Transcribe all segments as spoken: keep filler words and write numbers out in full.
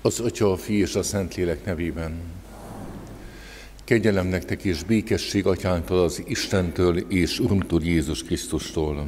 Az Atya, a Fiú és a Szentlélek nevében. Kegyelem nektek és békesség Atyánktól, az Istentől és Urunktól, Jézus Krisztustól.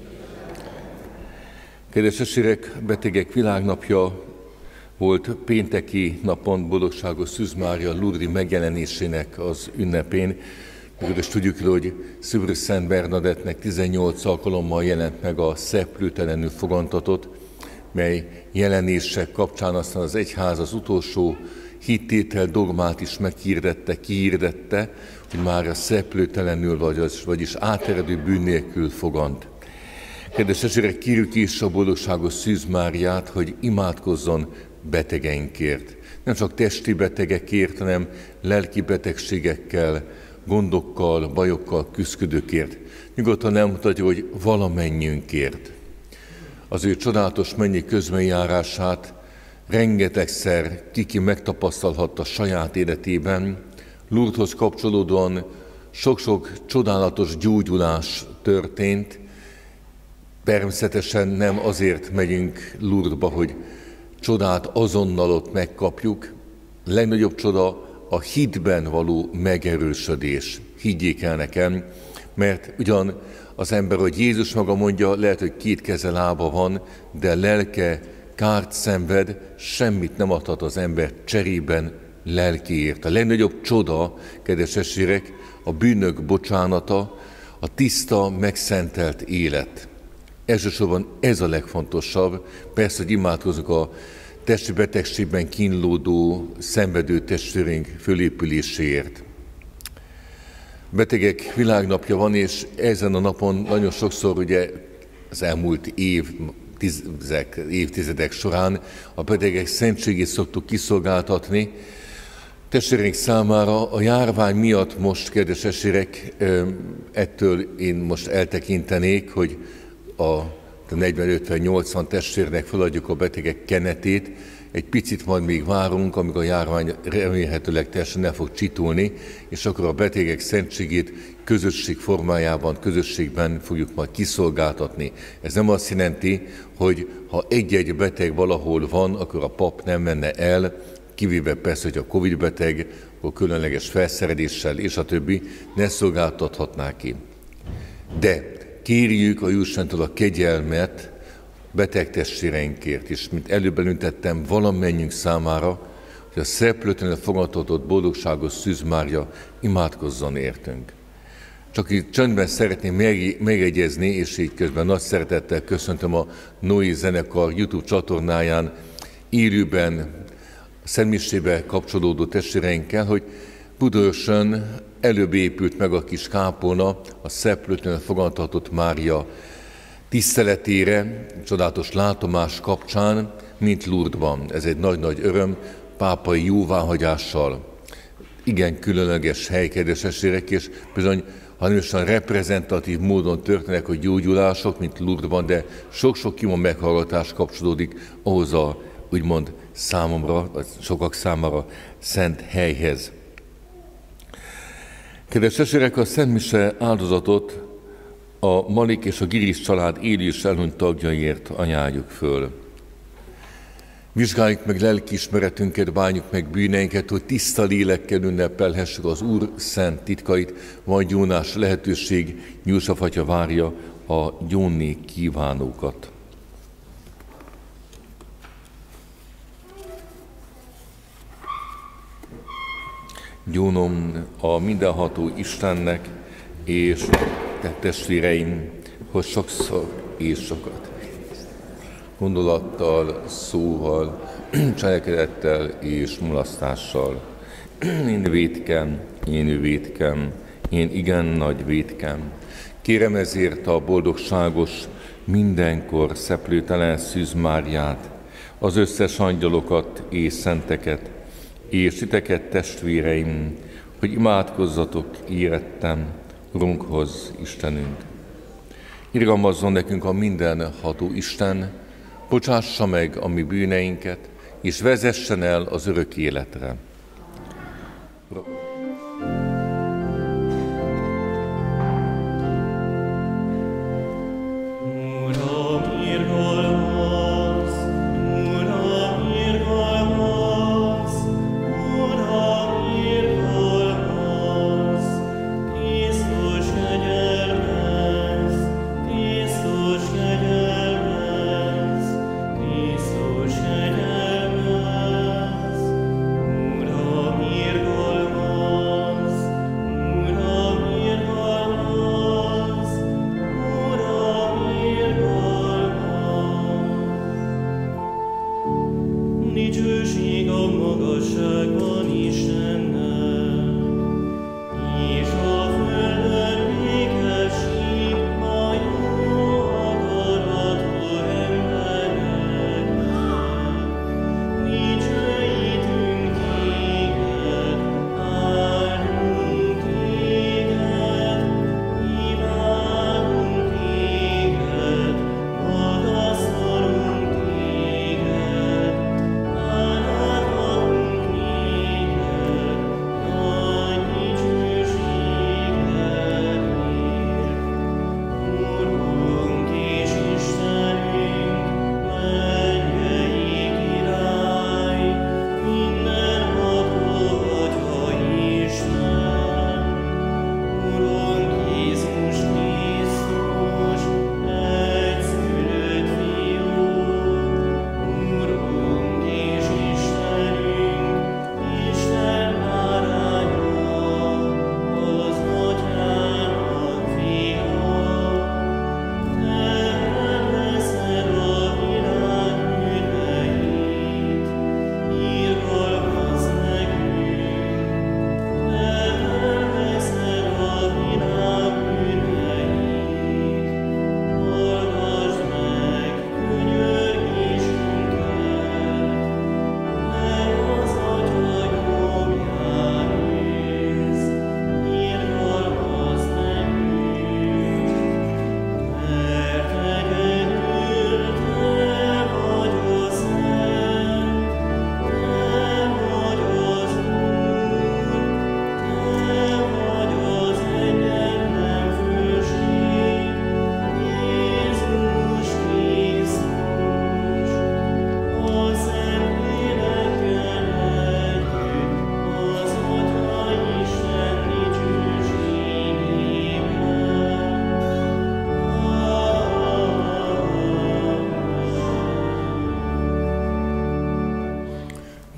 Kedves testvérek, betegek világnapja volt pénteki napon, boldogságos Szűz Mária Lurdi megjelenésének az ünnepén. Mikor is tudjuk, hogy Szűrös Szent Bernadettnek tizennyolc alkalommal jelent meg a szeplőtelenül fogantatott, mely jelenések kapcsán aztán az egyház az utolsó hittétel dogmát is meghirdette, kihirdette, hogy már a szeplőtelenül, vagyis, vagyis áteredő bűn nélkül fogant. Kedves testvérek, kérjük is a boldogságos Szűz Máriát, hogy imádkozzon betegeinkért. Nem csak testi betegekért, hanem lelki betegségekkel, gondokkal, bajokkal küszködőkért. Nyugodtan elmutatja, hogy valamennyiünkért. Az ő csodálatos mennyi közbenjárását rengetegszer kiki megtapasztalhatta saját életében. Lourdeshoz kapcsolódóan sok-sok csodálatos gyógyulás történt. Természetesen nem azért megyünk Lourdesba, hogy csodát azonnal ott megkapjuk. A legnagyobb csoda a hitben való megerősödés. Higgyék el nekem, mert ugyan az ember, hogy Jézus maga mondja, lehet, hogy két keze lába van, de lelke kárt szenved, semmit nem adhat az ember cserében lelkiért. A legnagyobb csoda, kedves testvérek, a bűnök bocsánata, a tiszta, megszentelt élet. Elsősorban ez a legfontosabb. Persze, hogy imádkozunk a testi betegségben kínlódó, szenvedő testvéreink fölépüléséért. Betegek világnapja van, és ezen a napon nagyon sokszor ugye az elmúlt év, tízek, évtizedek során a betegek szentségét szoktuk kiszolgáltatni. Testvéreink számára a járvány miatt most, kedves testvérek, ettől én most eltekintenék, hogy a negyven ötven nyolcvan testvérnek feladjuk a betegek kenetét. Egy picit majd még várunk, amíg a járvány remélhetőleg teljesen el fog csitulni, és akkor a betegek szentségét közösség formájában, közösségben fogjuk majd kiszolgáltatni. Ez nem azt jelenti, hogy ha egy-egy beteg valahol van, akkor a pap nem menne el, kivéve persze, hogy a Covid beteg, akkor különleges felszereléssel és a többi ne szolgáltathatná ki. De kérjük a Jóistentől a kegyelmet beteg testvéreinkért is, mint előbb elüntettem valamennyiünk számára, hogy a szeplőtelenül fogantatott boldogságos Szűz Mária imádkozzon értünk. Csak itt csöndben szeretném megegyezni, és így közben nagy szeretettel köszöntöm a Noé zenekar YouTube csatornáján élőben szentmisébe kapcsolódó testvéreinkkel, hogy Budaörsön előbb épült meg a kis kápolna a szeplőtelenül fogantatott Mária tiszteletére, csodálatos látomás kapcsán, mint Lourdesban. Ez egy nagy-nagy öröm, pápai jóváhagyással. Igen különleges hely, kedves testvérek, és bizony, ha nem is reprezentatív módon történnek a gyógyulások, mint Lourdesban, de sok-sok imon meghallgatás kapcsolódik ahhoz a, úgymond számomra, vagy sokak számára szent helyhez. Kedves testvérek, a szentmise áldozatot a Malik és a Giris család élő és elhunyt tagjaiért ajánljuk föl. Vizsgáljuk meg lelkiismeretünket, bánjuk meg bűneinket, hogy tiszta lélekkel ünnepelhessük az Úr szent titkait. Van gyónás lehetőség, József atya várja a gyónni kívánókat. Gyónom a mindenható Istennek és te testvéreim, hogy sokszor és sokat gondolattal, szóval, cselekedettel és mulasztással. Én vétkem, én vétkem, én igen nagy vétkem. Kérem ezért a boldogságos, mindenkor szeplőtelen Szűz Máriát, az összes angyalokat és szenteket, és titeket testvéreim, hogy imádkozzatok érettem Urunkhoz, Istenünk. Irgalmazzon nekünk a mindenható Isten, bocsássa meg a mi bűneinket, és vezessen el az örök életre. Uram, irgalmaz, Uram, irgalmaz.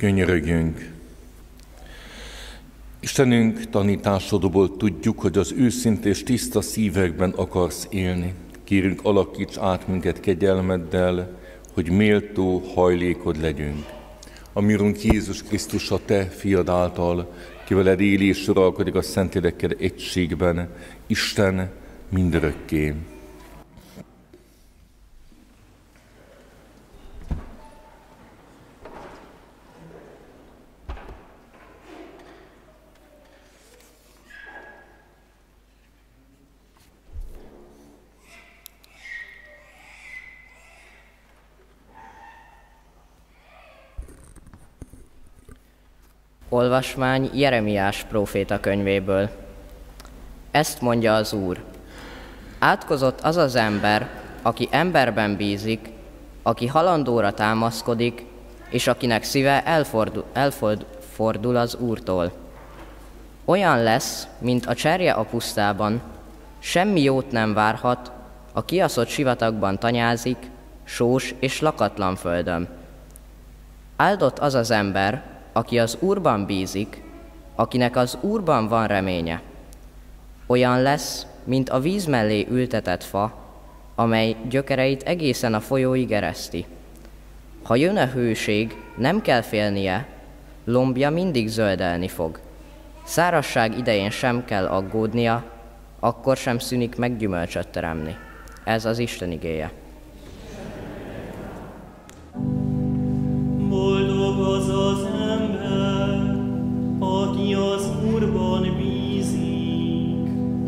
Könyörögjünk! Istenünk, tanításodból tudjuk, hogy az őszinte és tiszta szívekben akarsz élni. Kérünk, alakíts át minket kegyelmeddel, hogy méltó hajlékod legyünk. A mi Urunk Jézus Krisztus, a Te fiad által, ki veled él és uralkodik a Szentlélekkel egységben, Isten mindörökké. Olvasmány Jeremiás próféta könyvéből. Ezt mondja az Úr: átkozott az az ember, aki emberben bízik, aki halandóra támaszkodik, és akinek szíve elfordul, elfordul az Úrtól. Olyan lesz, mint a cserje a pusztában, semmi jót nem várhat, a kiaszott sivatagban tanyázik, sós és lakatlan földön. Áldott az az ember, aki az Úrban bízik, akinek az Úrban van reménye. Olyan lesz, mint a víz mellé ültetett fa, amely gyökereit egészen a folyóig ereszti. Ha jön a hőség, nem kell félnie, lombja mindig zöldelni fog. Szárazság idején sem kell aggódnia, akkor sem szűnik meg gyümölcsöt teremni. Ez az Isten igéje. Boldog az az ember, aki az Úrban bízik.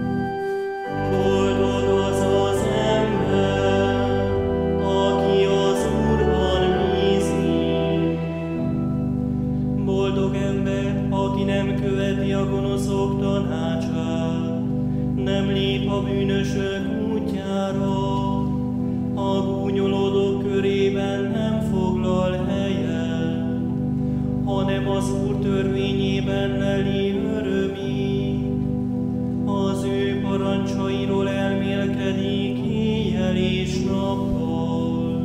Boldog az az ember, aki az Úrban bízik. Boldog ember, aki nem követi a gonoszok tanácsát, nem lép a bűnösök útjára, a gúnyolódók körében nem foglal helyet, hanem az Úr törvényében leli örömig. Az ő parancsairól elmélkedik éjjel és nappal.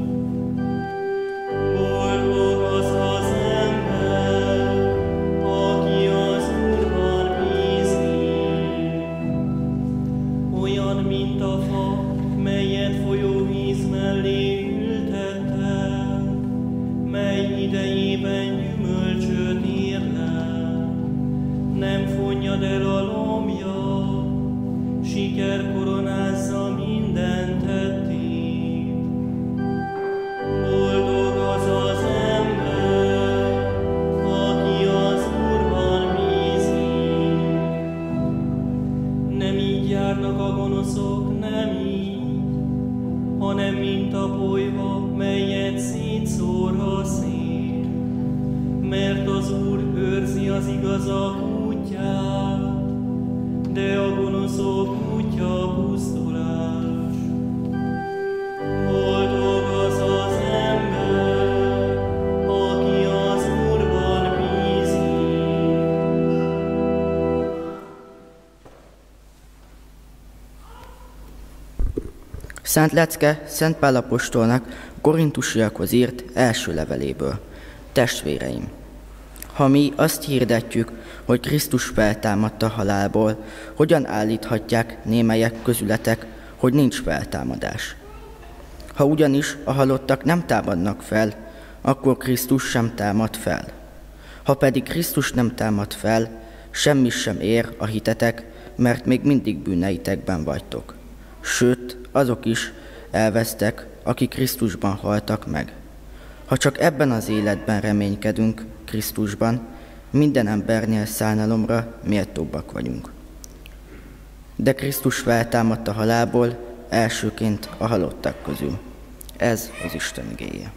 Boldog az az ember, aki az Úrban bízik. Olyan, mint a fa, melyet folyóvíz mellé ültettek, mely idejében gyümölcsöt érlel. Nem fonnyad el a lombja, siker koronázza minden tettét. Boldog az az ember, aki az Úrban bízik. Nem így járnak a gonoszok, nem így, hanem mint a polyva, melyet szétszór a szél. Mert az Úr őrzi az igazak útját, de a gonoszok útja pusztulás. Boldog az az ember, aki az Úrban bízik. Szent Lecke Szent Pál apostolnak korintusiakhoz írt első leveléből. Testvéreim! Ha mi azt hirdetjük, hogy Krisztus feltámadt a halálból, hogyan állíthatják némelyek közületek, hogy nincs feltámadás? Ha ugyanis a halottak nem támadnak fel, akkor Krisztus sem támad fel. Ha pedig Krisztus nem támad fel, semmi sem ér a hitetek, mert még mindig bűneitekben vagytok. Sőt, azok is elvesztek, akik Krisztusban haltak meg. Ha csak ebben az életben reménykedünk Krisztusban, minden embernél szánalomra méltóbbak vagyunk. De Krisztus feltámadt a halálból, elsőként a halottak közül. Ez az Isten igéje.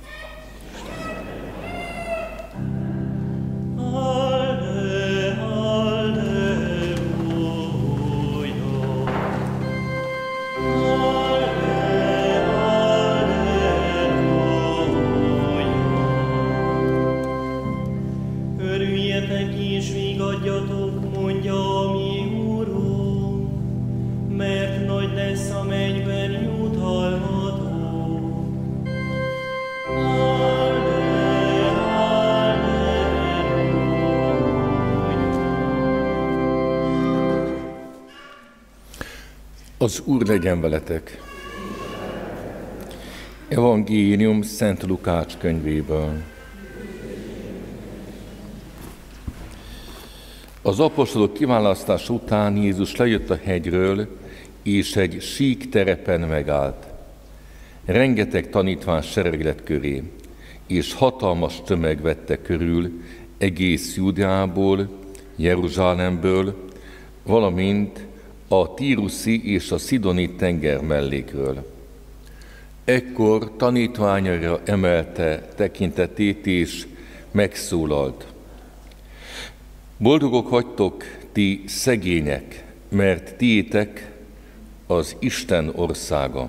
Alleluia. Az Úr legyen veletek! Evangélium Szent Lukács könyvéből. Az apostolok kiválasztása után Jézus lejött a hegyről, és egy sík terepen megállt. Rengeteg tanítvány sereg lett köré, és hatalmas tömeg vette körül egész Júdeából, Jeruzsálemből, valamint a tíruszi és a szidoni tenger mellékről. Ekkor tanítványaira emelte tekintetét és megszólalt. Boldogok vagytok, ti szegények, mert tiétek az Isten országa.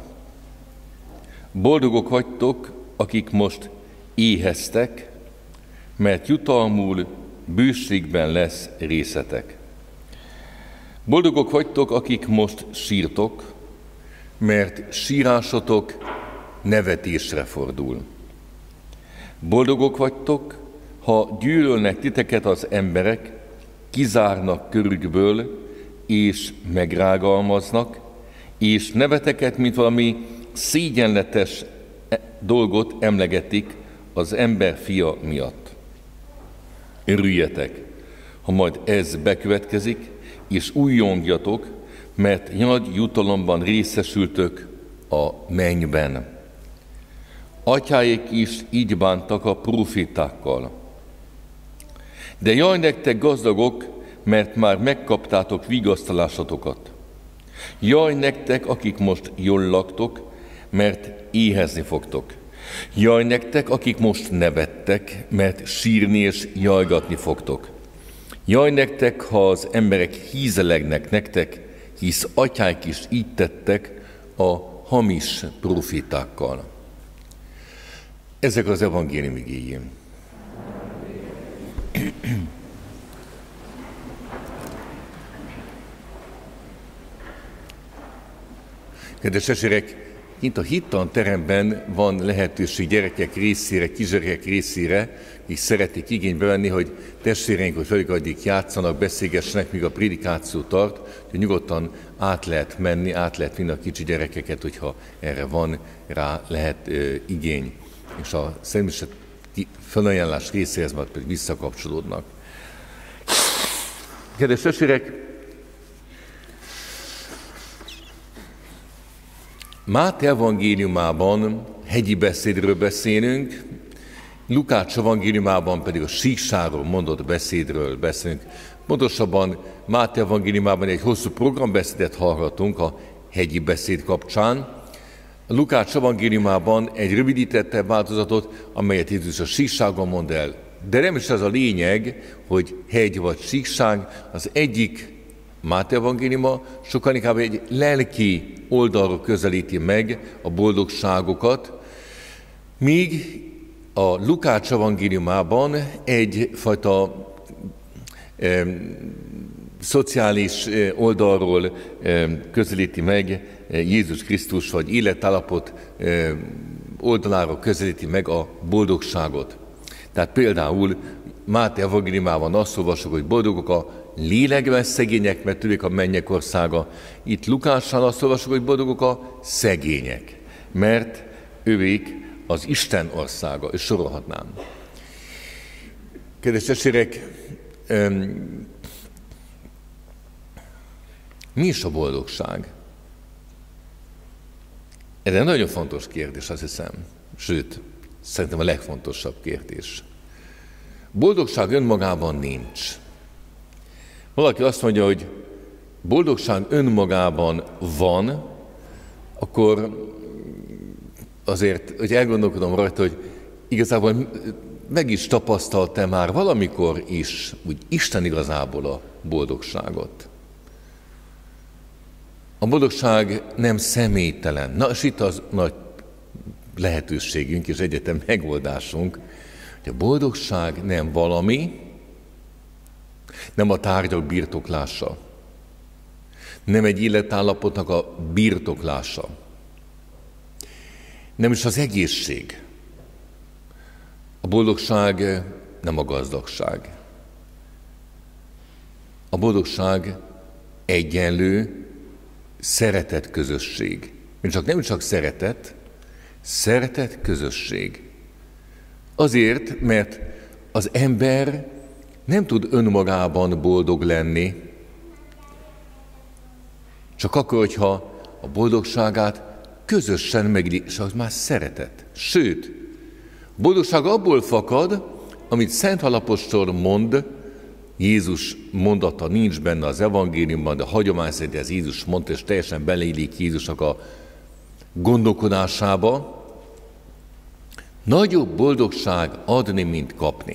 Boldogok vagytok, akik most éheztek, mert jutalmul bőségben lesz részetek. Boldogok vagytok, akik most sírtok, mert sírásotok nevetésre fordul. Boldogok vagytok, ha gyűlölnek titeket az emberek, kizárnak körükből, és megrágalmaznak, és neveteket, mint valami szégyenletes dolgot emlegetik az ember fia miatt. Örüljetek, ha majd ez bekövetkezik, és újjongjatok, mert nagy jutalomban részesültök a mennyben. Atyáik is így bántak a profétákkal. De jaj nektek gazdagok, mert már megkaptátok vigasztalásotokat. Jaj nektek, akik most jól laktok, mert éhezni fogtok. Jaj nektek, akik most nevettek, mert sírni és jajgatni fogtok. Jaj nektek, ha az emberek hízelegnek nektek, hisz atyáik is így tettek a hamis profétákkal. Ezek az evangélium igéi. Kedves testvérek, itt a hittan teremben van lehetőség gyerekek részére, kisgyerekek részére, és szeretik igénybe venni, hogy testvéreink, hogy velük addig játszanak, beszélgessenek, míg a prédikáció tart, hogy nyugodtan át lehet menni, át lehet vinni a kicsi gyerekeket, hogyha erre van rá lehet ö, igény. És a személyes felajánlás részéhez majd pedig visszakapcsolódnak. Kedves testvérek, Máté evangéliumában hegyi beszédről beszélünk, Lukács evangéliumában pedig a síkságról mondott beszédről beszélünk. Pontosabban Máté evangéliumában egy hosszú programbeszédet hallhatunk a hegyi beszéd kapcsán. A Lukács evangéliumában egy rövidítettebb változatot, amelyet Jézus a síkságon mond el. De nem is ez a lényeg, hogy hegy vagy síkság, az egyik Máté evangéliuma sokkal inkább egy lelki oldalról közelíti meg a boldogságokat, míg a Lukács evangéliumában egyfajta e, szociális oldalról e, közelíti meg Jézus Krisztus, vagy életállapot e, oldaláról közelíti meg a boldogságot. Tehát például Máté evangéliumában azt olvasok, hogy boldogok a lélekben szegények, mert tőlük a mennyek országa. Itt Lukácsnál azt olvasok, hogy boldogok a szegények, mert ővék az Isten országa, és sorolhatnám. Kedves testvérek, mi is a boldogság? Ez egy nagyon fontos kérdés, azt hiszem. Sőt, szerintem a legfontosabb kérdés. Boldogság önmagában nincs. Valaki azt mondja, hogy boldogság önmagában van, akkor azért, hogy elgondolkodom rajta, hogy igazából meg is tapasztalta már valamikor is, úgy Isten igazából a boldogságot. A boldogság nem személytelen. Na, és itt az nagy lehetőségünk és egyetem megoldásunk, hogy a boldogság nem valami, nem a tárgyak birtoklása, nem egy életállapotnak a birtoklása, nem is az egészség. A boldogság nem a gazdagság. A boldogság egyenlő szeretet közösség. Csak nem csak szeretet, szeretet közösség. Azért, mert az ember nem tud önmagában boldog lenni, csak akkor, hogyha a boldogságát közösen megéli, és az már szeretet. Sőt, a boldogság abból fakad, amit Szent Apostol mond, Jézus mondata nincs benne az evangéliumban, de hagyomány szerint ez Jézus mondta, és teljesen beleillik Jézusnak a gondolkodásába. Nagyobb boldogság adni, mint kapni.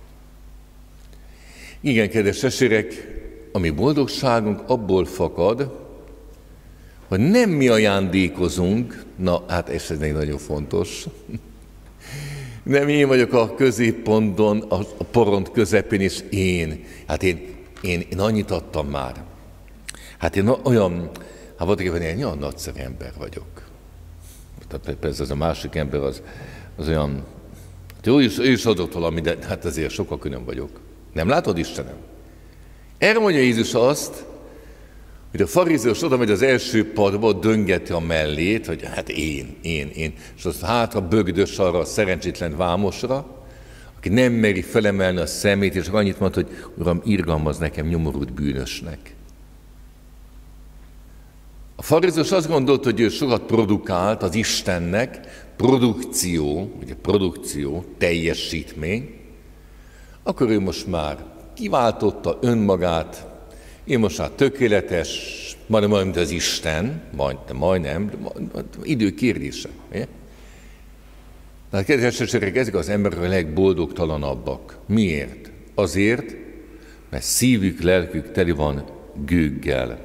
Igen, kedves testvérek, a mi boldogságunk abból fakad, hogy nem mi ajándékozunk, na hát ez egy nagyon fontos, nem én vagyok a középponton, a porond közepén, és én, hát én, én, én annyit adtam már. Hát én olyan, hát voltaképpen én olyan nagyszerű ember vagyok. Persze az a másik ember az, az olyan, ő is, ő is adott valami, de hát azért sokkal külön vagyok. Nem látod, Istenem? Erre mondja Jézus azt, hogy a farizeus oda megy az első padba, döngeti a mellét, hogy hát én, én, én, és azt hátra bögdös arra a szerencsétlen vámosra, aki nem meri felemelni a szemét, és annyit mond, hogy Uram, irgalmaz nekem nyomorult bűnösnek. A farizeus azt gondolt, hogy ő sokat produkált az Istennek, produkció, ugye produkció, teljesítmény, akkor ő most már kiváltotta önmagát, én most már tökéletes, majdnem olyan, mint az Isten, majdnem, majdnem, idő kérdése. De kedves testvérek, ezek az emberek a legboldogtalanabbak. Miért? Azért, mert szívük, lelkük teli van gőggel.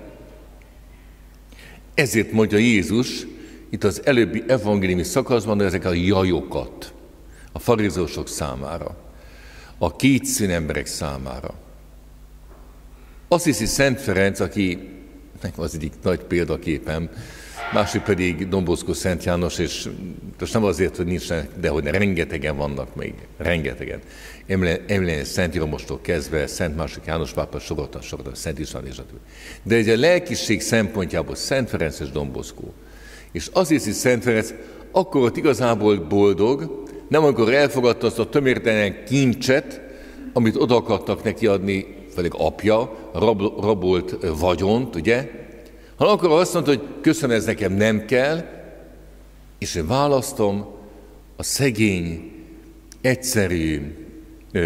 Ezért mondja Jézus itt az előbbi evangéliumi szakaszban ezek a jajokat a farizeusok számára, a kétszín emberek számára. Azt hiszi Szent Ferenc, aki az egyik nagy példaképem, másik pedig Don Bosco Szent János, és most nem azért, hogy nincsenek, de hogy rengetegen vannak még, rengetegen. Emlélyen Szent Jeromostól kezdve, Szent második János pápa sorolta, sorolta, Szent István és a többi. De egy a lelkiség szempontjából Szent Ferenc és Don Bosco. És azt hiszi Szent Ferenc, akkor ott igazából boldog, nem amikor elfogadta azt a tömértelen kincset, amit oda akartak neki adni, vagy apja, rab, rabolt vagyont, ugye? Hanem akkor azt mondta, hogy köszönöm, ez nekem nem kell, és én választom a szegény, egyszerű ö,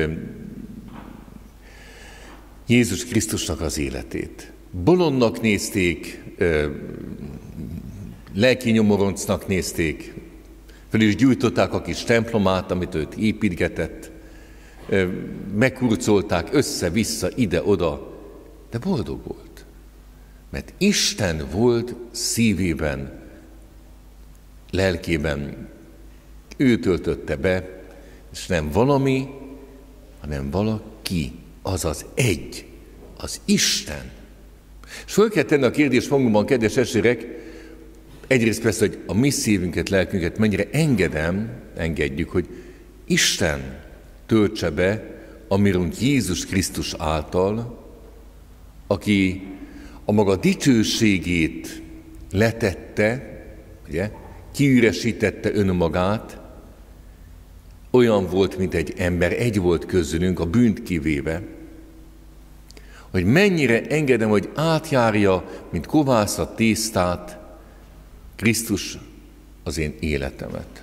Jézus Krisztusnak az életét. Bolondnak nézték, ö, lelki nyomoroncnak nézték, fel is gyújtották a kis templomát, amit őt építgetett, megkurcolták össze-vissza, ide-oda, de boldog volt. Mert Isten volt szívében, lelkében, ő töltötte be, és nem valami, hanem valaki, azaz egy, az Isten. És föl kell tenni a kérdést magunkban, kedves testvérek, egyrészt persze, hogy a mi szívünket, lelkünket mennyire engedem, engedjük, hogy Isten töltse be a mirunk Jézus Krisztus által, aki a maga dicsőségét letette, ugye, kiüresítette önmagát, olyan volt, mint egy ember, egy volt közülünk, a bűnt kivéve, hogy mennyire engedem, hogy átjárja, mint kovász a tésztát, Krisztus az én életemet.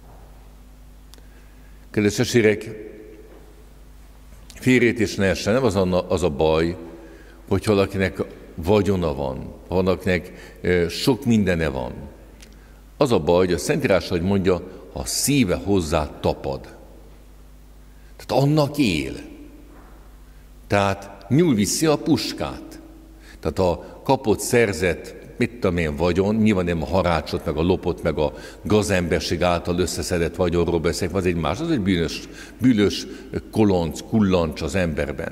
Kedves testvérek, félreértés ne essen, nem az a, az a baj, hogy valakinek vagyona van, valakinek sok mindene van. Az a baj, hogy a Szentírás, hogy mondja, a szíve hozzá tapad. Tehát annak él. Tehát nyúl viszi a puskát. Tehát a kapott, szerzett, mit tudom én, vagyon, nyilván nem a harácsot, meg a lopot, meg a gazemberség által összeszedett vagyonról beszélek, az egy más, az egy bűnös, bűnös kolonc, kullancs az emberben.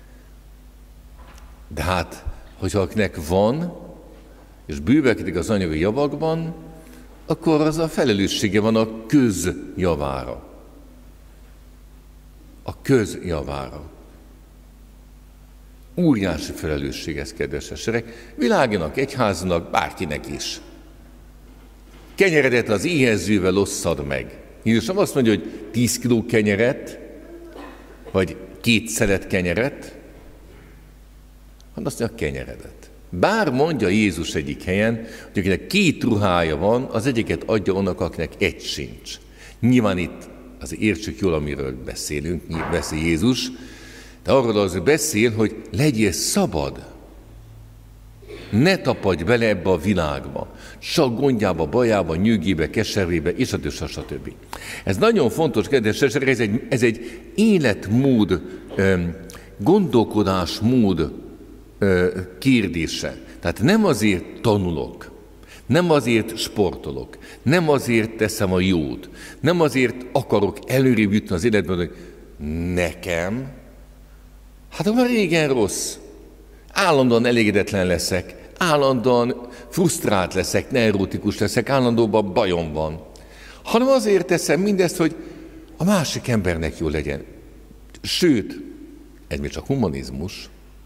De hát, hogyha akinek van, és bővelkedik az anyagi javakban, akkor az a felelőssége van a közjavára. A közjavára. Óriási felelősség ez, kedves eserek, világnak, egyháznak, bárkinek is. Kenyeredet az éhezővel osszad meg. Jézus nem azt mondja, hogy tíz kiló kenyeret, vagy két szelet kenyeret, hanem azt mondja, a kenyeredet. Bár mondja Jézus egyik helyen, hogy akinek két ruhája van, az egyiket adja annak, akinek egy sincs. Nyilván itt azért értsük jól, amiről beszélünk, beszél Jézus, de arról az beszél, hogy legyél szabad. Ne tapadj bele ebbe a világba. Csak gondjába, bajába, nyűgébe, keservébe, és a stb. Ez nagyon fontos, kedves esetek, ez egy, ez egy életmód, gondolkodásmód kérdése. Tehát nem azért tanulok, nem azért sportolok, nem azért teszem a jót, nem azért akarok előrébb jutni az életben, hogy nekem, hát már régen rossz, állandóan elégedetlen leszek, állandóan frusztrált leszek, neurotikus leszek, állandóban bajom van. Hanem azért teszem mindezt, hogy a másik embernek jó legyen. Sőt, ez még csak humanizmus,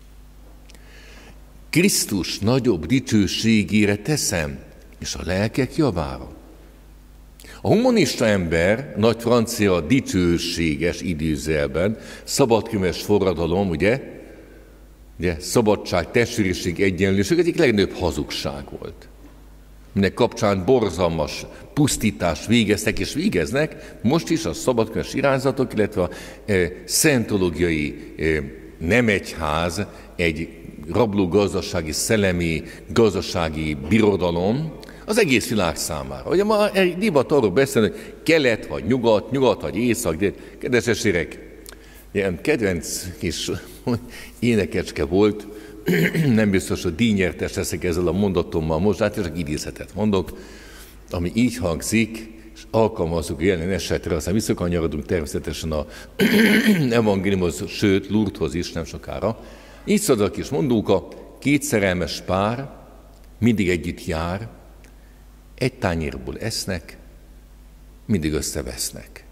Krisztus nagyobb dicsőségére teszem, és a lelkek javára. A humanista ember, nagy francia dicsőséges idézőjelben, szabadkönyves forradalom, ugye, ugye szabadság, testvériség, egyenlőség egyik legnagyobb hazugság volt. Mindenek kapcsán borzalmas pusztítást végeztek és végeznek, most is a szabadkönyves irányzatok, illetve a e, szentológiai e, nemegyház, egy rablógazdasági, szellemi, gazdasági birodalom az egész világ számára. Ugye ma egy divat arról beszélni, hogy kelet vagy nyugat, nyugat vagy észak, de kedves esérek, ilyen kedvenc kis énekecske volt, nem biztos, hogy díjnyertes leszek ezzel a mondatommal most, hát csak idézetet mondok, ami így hangzik, és alkalmazzuk a jelen esetre, aztán visszakanyarodunk természetesen a evangéliumhoz, sőt, Lourdeshoz is nem sokára. Így szól a kis mondóka, két szerelmes pár mindig együtt jár, egy tányérból esznek, mindig összevesznek.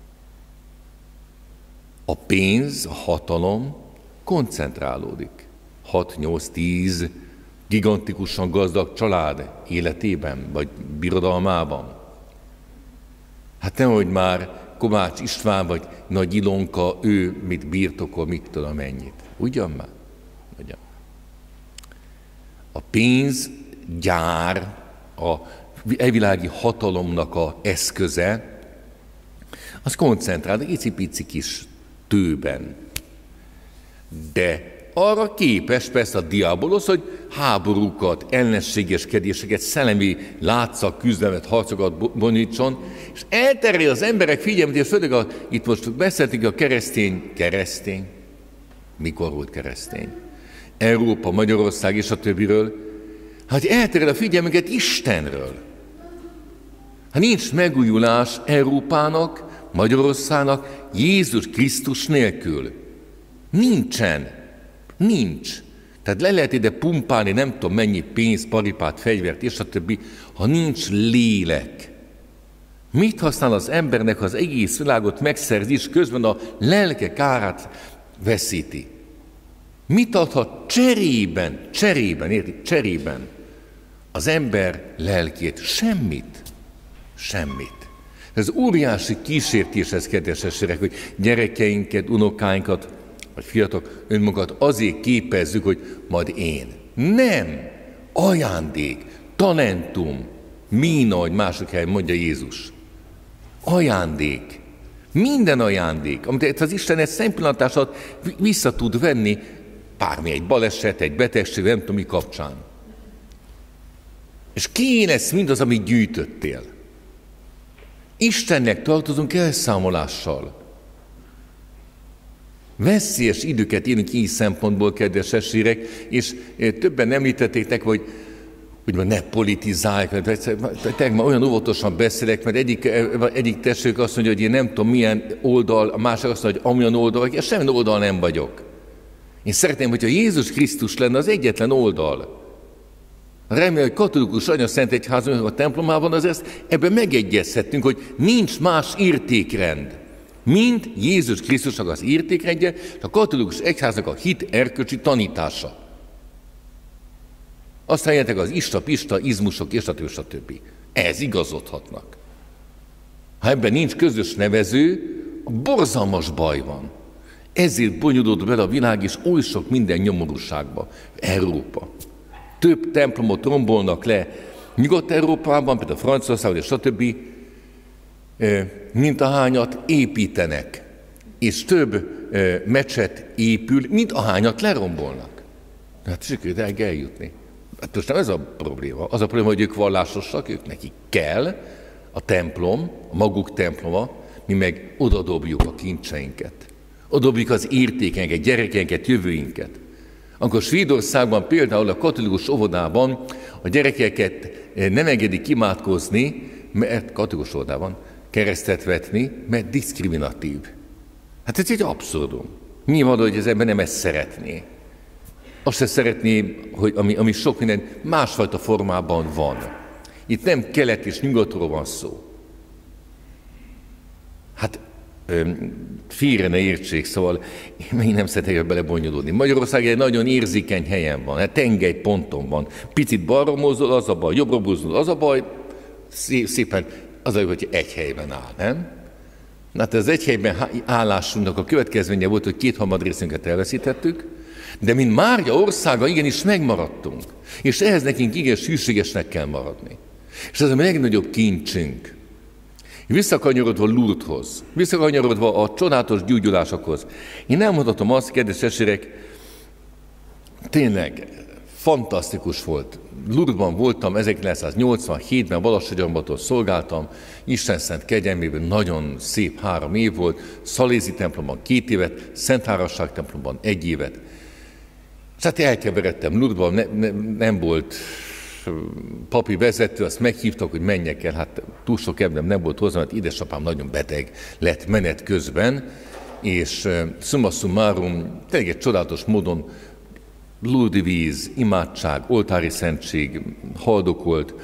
A pénz, a hatalom koncentrálódik. hat, nyolc, tíz gigantikusan gazdag család életében, vagy birodalmában. Hát nem, hogy már Kovács István, vagy Nagy Ilonka, ő mit birtokol, mit tudom mennyit. Ugyan már? Ugyan. A pénz gyár, a elvilági hatalomnak a eszköze, az koncentrál, egy icipici kis tőben. De arra képes persze a diabolosz, hogy háborúkat, ellenségeskedéseket, szellemi látszak, küzdelmet, harcokat bonyolítson, és eltereli az emberek figyelmét, és főleg a, itt most beszéltünk a keresztény, keresztény, mikor volt keresztény? Európa, Magyarország és a többiről, hát elterel a figyelmünket Istenről. Hát nincs megújulás Európának, Magyarországnak Jézus Krisztus nélkül. Nincsen. Nincs. Tehát le lehet ide pumpálni nem tudom mennyi pénzt, paripát, fegyvert és a többi, ha nincs lélek. Mit használ az embernek az egész világot megszerzi, és közben a lelke kárát veszíti? Mit adhat cserében, cserében, érti? Cserében az ember lelkét? Semmit. Semmit. Ez óriási kísértés, ez kedves eserek, hogy gyerekeinket, unokáinkat, vagy fiatalok önmagukat azért képezzük, hogy majd én. Nem! Ajándék, talentum, mína, hogy mások helyen mondja Jézus. Ajándék. Minden ajándék, amit az Isten egy szempillantásat vissza tud venni, bármi, egy baleset, egy betegség, nem tudom mi kapcsán. És ki lesz mindaz, amit gyűjtöttél? Istennek tartozunk elszámolással. Veszélyes időket élünk így szempontból, kedves esérek, és többen említették, hogy úgymond ne politizálj, mert már olyan óvatosan beszélek, mert egyik, egyik testvérük azt mondja, hogy én nem tudom milyen oldal, a másik azt mondja, hogy amilyen oldal vagy, és semmi oldal nem vagyok. Én szeretném, hogyha Jézus Krisztus lenne az egyetlen oldal. Remélem, hogy katolikus anya Szent Egyházunk a templomában, azért ebben megegyezhetünk, hogy nincs más értékrend. Mind Jézus Krisztusnak az értékrendje, a katolikus egyháznak a hit erkölcsi tanítása. Aztán jöttek az ista-pista, izmusok, és a többi, stb. Ez igazodhatnak. Ha ebben nincs közös nevező, borzalmas baj van. Ezért bonyolódott bele a világ, és oly sok minden nyomorúságba. Európa. Több templomot rombolnak le Nyugat-Európában, például Franciaországban, és stb., mint ahányat építenek. És több mecset épül, mint ahányat lerombolnak. Hát sikerült el eljutni. Hát most nem ez a probléma. Az a probléma, hogy ők vallásosak, ők nekik kell a templom, a maguk temploma, mi meg odadobjuk a kincseinket. Odadobjuk az értékeinket, gyerekeinket, jövőinket. Akkor Svédországban például a katolikus óvodában a gyerekeket nem engedik imádkozni, mert katolikus óvodában keresztet vetni, mert diszkriminatív. Hát ez egy abszurdum. Nyilván, hogy az ember nem ezt szeretné. Azt se szeretné, hogy ami, ami sok minden másfajta formában van. Itt nem kelet és nyugatról van szó. Hát félre ne értsék, szóval én még nem szeretnék bele bonyolódni. Magyarország egy nagyon érzékeny helyen van, hát tengely ponton van. Picit balra mozdul, az a baj, jobbra mozdul, az a baj, szépen az a jó, hogy egy helyben áll, nem? Hát az egy helyben állásunknak a következménye volt, hogy kétharmad részünket elveszítettük, de mint Mária országa, igenis megmaradtunk. És ehhez nekünk igen hűségesnek kell maradni. És ez a legnagyobb kincsünk. Visszakanyarodva Lourdeshoz, visszakanyarodva a csodálatos gyógyulásokhoz. Én nem mondhatom azt, kedves testvérek, tényleg fantasztikus volt. Lourdesban voltam, ezerkilencszáznyolcvanhétben Balassagyarmaton szolgáltam, Isten szent kegyelmében nagyon szép három év volt, Szalézi templomban két évet, Szent Hárasság templomban egy évet. És hát elkeveredtem Lourdesban, ne, ne, nem volt papi vezető, azt meghívtak, hogy menjek el, hát túl sok ebben nem volt hozzá, mert édesapám nagyon beteg lett menet közben, és summa summarum, tényleg egy csodálatos módon Lourdes víz, imádság, oltári szentség, haldokolt,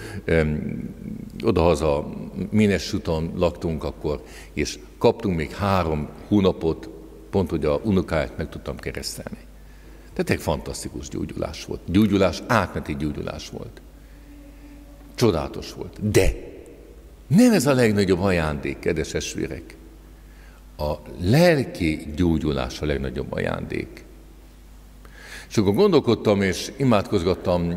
odahaza Ménesúton laktunk akkor, és kaptunk még három hónapot, pont hogy a unokáját meg tudtam keresztelni. Tehát egy fantasztikus gyógyulás volt. Gyógyulás, átmeneti gyógyulás volt. Csodálatos volt. De nem ez a legnagyobb ajándék, kedves testvérek. A lelki gyógyulás a legnagyobb ajándék. És akkor gondolkodtam és imádkozgattam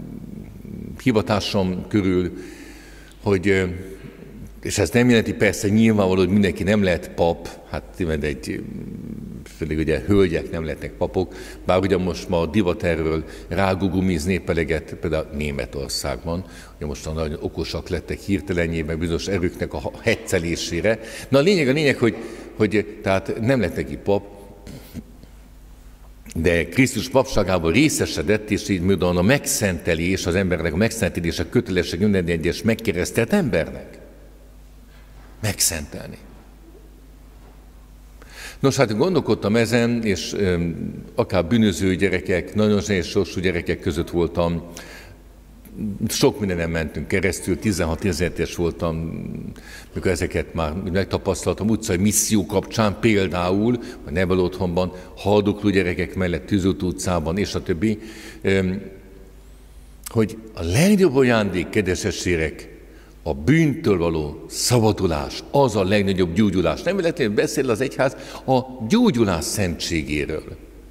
hivatásom körül, hogy, és ez nem jelenti persze nyilvánvaló, hogy mindenki nem lehet pap, hát tényleg egy, főleg ugye hölgyek nem lehetnek papok, bár ugye most ma a divat erről rágugumiz népeleget, például Németországban, ugye most nagyon okosak lettek hirtelenjében bizonyos erőknek a heccelésére. Na a lényeg, a lényeg, hogy, hogy tehát nem lett neki pap, de Krisztus papságában részesedett, és így módon a megszentelés, az embernek a megszentelése kötelesség minden egyes megkeresztelt embernek. Megszentelni. Nos, hát gondolkodtam ezen, és öm, akár bűnöző gyerekek, nagyon zseniális sorsú gyerekek között voltam, sok mindenem mentünk keresztül, tizenhat-tizenhetes voltam, mikor ezeket már megtapasztaltam, utcai misszió kapcsán például, a Nevel otthonban, haldokló gyerekek mellett, Tűzoltó utcában, és a többi, hogy a legnagyobb ajándék, kedves testvérek, a bűntől való szabadulás, az a legnagyobb gyógyulás. Nem véletlenül beszél az egyház a gyógyulás szentségéről.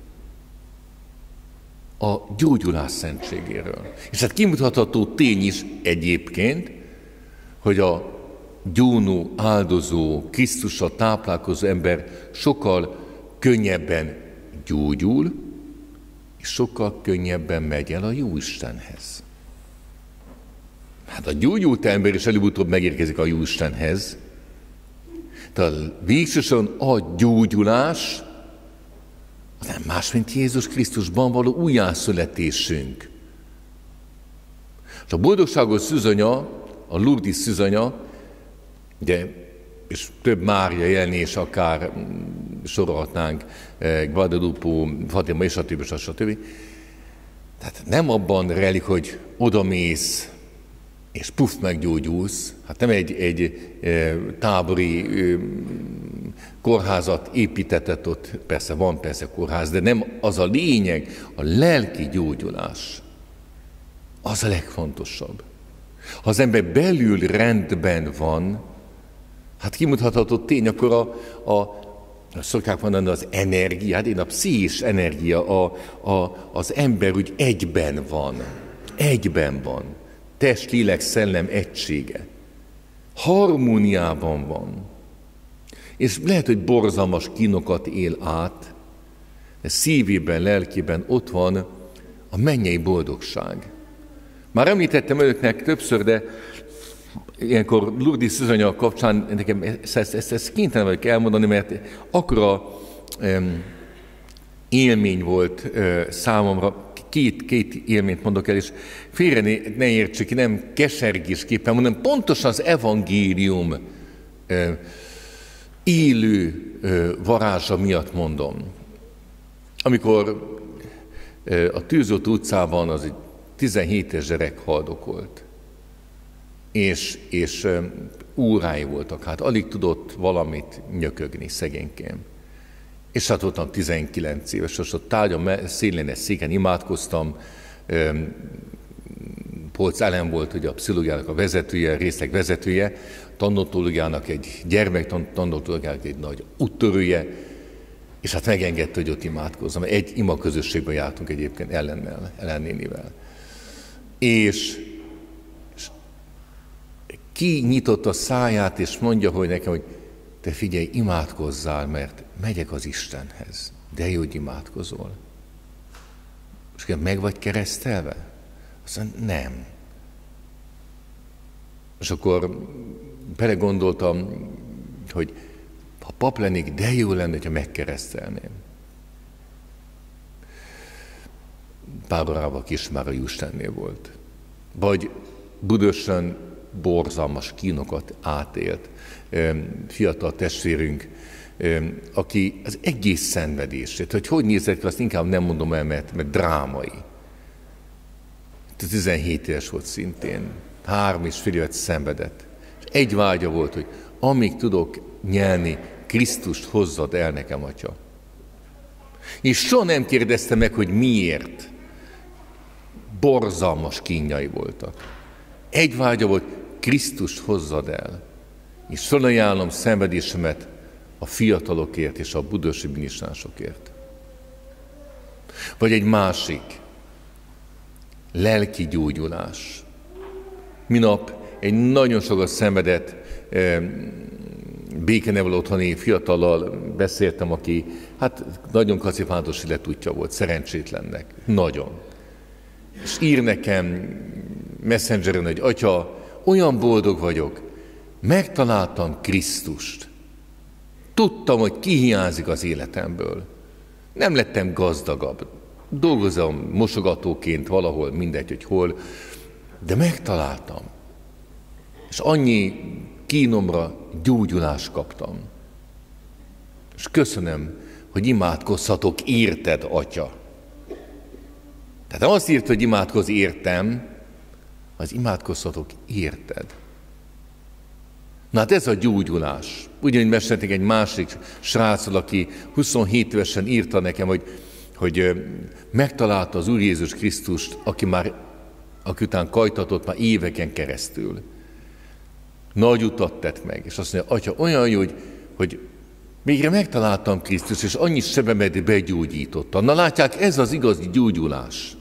A gyógyulás szentségéről. És hát kimutatható tény is egyébként, hogy a gyónó, áldozó, Krisztussal táplálkozó ember sokkal könnyebben gyógyul, és sokkal könnyebben megy el a Jóistenhez. Hát a gyógyult ember is előbb-utóbb megérkezik a Jóistenhez. Tehát végsősorban a gyógyulás az nem más, mint Jézus Krisztusban való újjászületésünk. És a boldogságos szűzanya, a Lourdes szűzanya, ugye, és több Mária jelenés, akár sorolhatnánk, Guadalupe, Fatima, és a többi, és a többi. Tehát nem abban rejlik, hogy odamész, és puff, meggyógyulsz. Hát nem egy, egy tábori kórházat építetett ott, persze van persze kórház, de nem az a lényeg, a lelki gyógyulás. Az a legfontosabb. Ha az ember belül rendben van, hát kimutatható tény, akkor a, a szokták mondani az energiát, én a pszichés energia, a, a, az ember úgy egyben van. Egyben van. Test, lélek, szellem egysége. Harmóniában van. És lehet, hogy borzalmas kínokat él át, de szívében, lelkében ott van a mennyei boldogság. Már említettem önöknek többször, de ilyenkor Lourdes szűzanya kapcsán nekem ezt, ezt, ezt, ezt kénytelen vagyok elmondani, mert akkora um, élmény volt uh, számomra, két, két élményt mondok el, és félre ne, ne értsék ki, nem kesergésképpen mondom, pontosan az evangélium uh, élő uh, varázsa miatt mondom. Amikor uh, a Tűzoltó utcában az egy tizenhétes gyerek haldokolt. És, és órái voltak, hát alig tudott valamit nyökögni szegénykém. És hát voltam tizenkilenc éves, és ott tárgya szélén egy széken imádkoztam, Polc Ellen volt ugye a pszichológiának a vezetője, részleg vezetője, tanatólogiának egy gyermek, tanatólogiának egy nagy úttörője, és hát megengedte, hogy ott imádkozzam. Egy ima közösségben jártunk egyébként Ellennel, Ellen nénivel. És kinyitotta a száját, és mondja, hogy nekem, hogy te figyelj, imádkozzál, mert megyek az Istenhez. De jó, hogy imádkozol. És meg vagy keresztelve? Azt mondja, nem. És akkor belegondoltam, hogy ha pap lennék, de jó lenne, hogyha megkeresztelném. Báborában Kismárai Istennél volt. Vagy Budaörsön borzalmas kínokat átélt fiatal testvérünk, aki az egész szenvedését, hogy hogy nézett ki, azt inkább nem mondom el, mert, mert drámai. tizenhét éves volt szintén, három és fél évet szenvedett. És egy vágya volt, hogy amíg tudok nyelni, Krisztust hozzad el nekem, Atya. És soha nem kérdezte meg, hogy miért. Borzalmas kínjai voltak. Egy vágya volt, Krisztust hozzad el, és felajánlom szenvedésemet a fiatalokért és a budaörsi minisztránsokért. Vagy egy másik, lelki gyógyulás. Minap egy nagyon sokat szenvedett eh, Békenevel otthoni fiatallal beszéltem, aki hát nagyon kacifántos életútja volt, szerencsétlennek. Nagyon. És ír nekem Messengeren, hogy Atya, olyan boldog vagyok, megtaláltam Krisztust. Tudtam, hogy ki hiányzik az életemből. Nem lettem gazdagabb. Dolgozom mosogatóként valahol, mindegy, hogy hol, de megtaláltam. És annyi kínomra gyógyulást kaptam. És köszönöm, hogy imádkozhatok érted, Atya. Tehát azt írt, hogy imádkozz értem, az imádkozhatok érted. Na hát ez a gyógyulás. Ugyanígy meséltek egy másik sráccal, aki huszonhét évesen írta nekem, hogy, hogy megtalálta az Úr Jézus Krisztust, aki már, aki után kajtatott már éveken keresztül. Nagy utat tett meg, és azt mondja, Atya, olyan jó, hogy, hogy végre megtaláltam Krisztust, és annyi sebemet begyógyította. Na látják, ez az igazi gyógyulás.